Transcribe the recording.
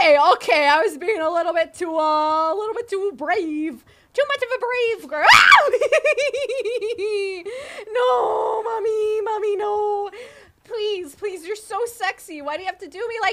Okay, I was being a little bit too brave. Too much of a brave girl. No, mommy, no. Please, you're so sexy. Why do you have to do me like